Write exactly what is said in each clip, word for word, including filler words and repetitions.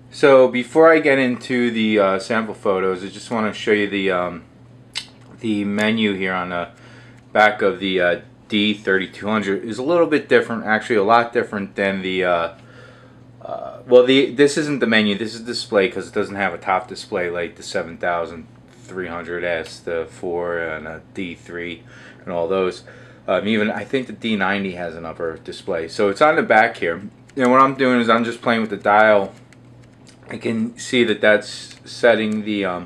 So before I get into the uh, sample photos, I just want to show you the um, the menu here on the back of the uh, D thirty-two hundred. Is a little bit different, actually a lot different than the uh, uh, well the this isn't the menu, this is display because it doesn't have a top display like the seven thousand three hundred S, the four, and a D three and all those. Um, even I think the D ninety has an upper display, so it's on the back here. And what I'm doing is I'm just playing with the dial. I can see that that's setting the um,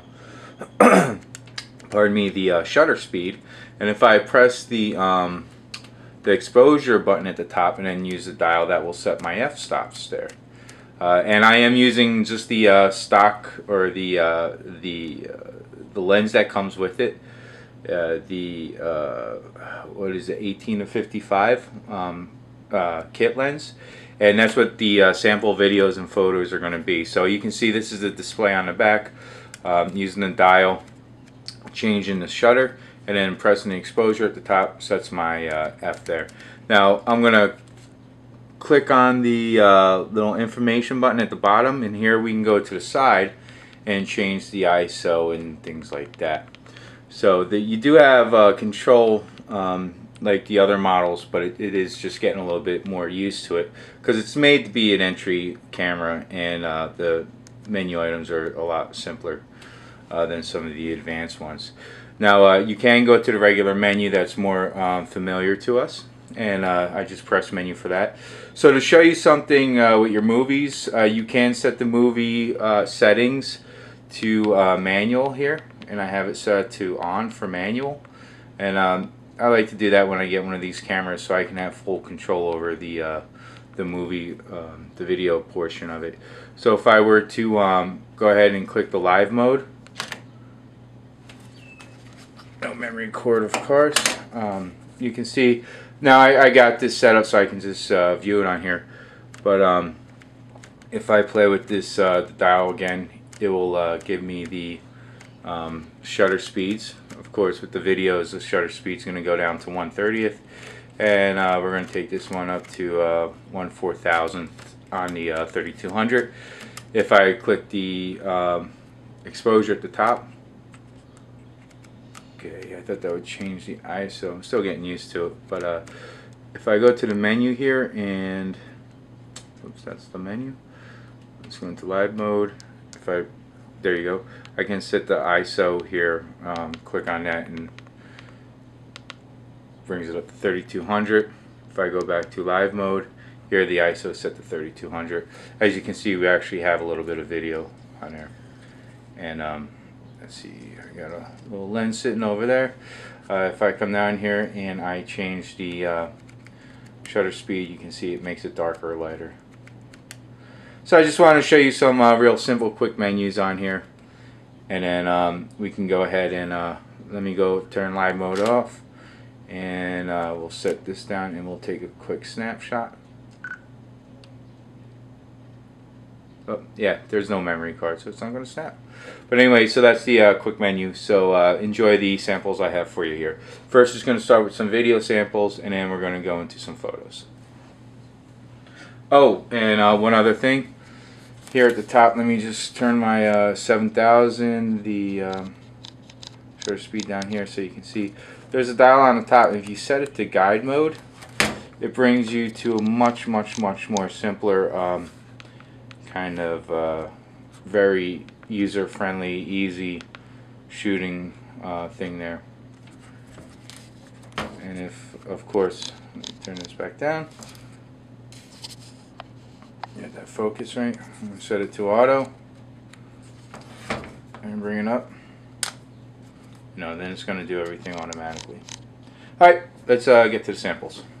pardon me, the uh, shutter speed, and if I press the um, the exposure button at the top and then use the dial, that will set my f-stops there. Uh, and I am using just the uh, stock, or the uh, the uh, the lens that comes with it, uh, the uh, what is it, eighteen to fifty-five um, uh, kit lens. And that's what the uh, sample videos and photos are going to be. So you can see this is the display on the back, um, using the dial, changing the shutter, and then pressing the exposure at the top sets my uh, F there. Now I'm going to click on the uh, little information button at the bottom, and here we can go to the side and change the I S O and things like that. So that you do have uh, control um, like the other models, but it, it is just getting a little bit more used to it because it's made to be an entry camera, and uh, the menu items are a lot simpler uh, than some of the advanced ones. Now uh, you can go to the regular menu that's more um, familiar to us, and uh, I just press menu for that. So to show you something uh, with your movies, uh, you can set the movie uh, settings to uh, manual here, and I have it set to on for manual. And um, I like to do that when I get one of these cameras, so I can have full control over the uh, the movie, um, the video portion of it. So if I were to um, go ahead and click the live mode, no memory cord of course, um, you can see now I, I got this set up so I can just uh, view it on here. But um, if I play with this uh, the dial again, it will uh, give me the um, shutter speeds. Of course, with the videos, the shutter speed is going to go down to one thirtieth, and uh, we're going to take this one up to uh, one four thousandth on the uh, thirty-two hundred. If I click the um, exposure at the top, okay, I thought that would change the I S O. I'm still getting used to it, but uh, if I go to the menu here and oops, that's the menu. Let's go into live mode. If I There you go. I can set the I S O here. Um, click on that and brings it up to thirty-two hundred. If I go back to live mode, here the I S O is set to thirty-two hundred. As you can see, we actually have a little bit of video on there. And um, let's see, I got a little lens sitting over there. Uh, if I come down here and I change the uh, shutter speed, you can see it makes it darker or lighter. So I just want to show you some uh, real simple quick menus on here, and then um, we can go ahead and uh, let me go turn live mode off, and uh, we'll set this down and we'll take a quick snapshot. Oh yeah, there's no memory card, so it's not going to snap. But anyway, so that's the uh, quick menu. So uh, enjoy the samples I have for you here. First, just going to start with some video samples, and then we're going to go into some photos. Oh, and uh, one other thing. Here at the top, let me just turn my uh, seven thousand, the um, shutter speed down here so you can see. There's a dial on the top. If you set it to guide mode, it brings you to a much, much, much more simpler um, kind of uh, very user-friendly, easy shooting uh, thing there. And if, of course, let me turn this back down. Get that focus right. I'm going to set it to auto and bring it up. No, then it's going to do everything automatically. Alright, let's uh, get to the samples.